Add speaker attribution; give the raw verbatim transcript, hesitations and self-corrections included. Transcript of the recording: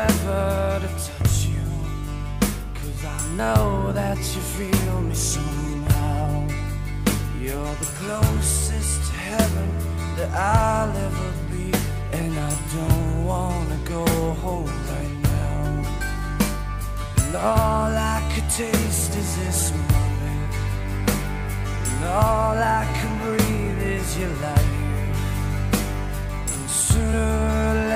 Speaker 1: never to touch you, 'cause I know that you feel me somehow. You're the closest to heaven that I'll ever be, and I don't wanna go home right now. And all I could taste is this moment, and all I can breathe is your life. And sooner or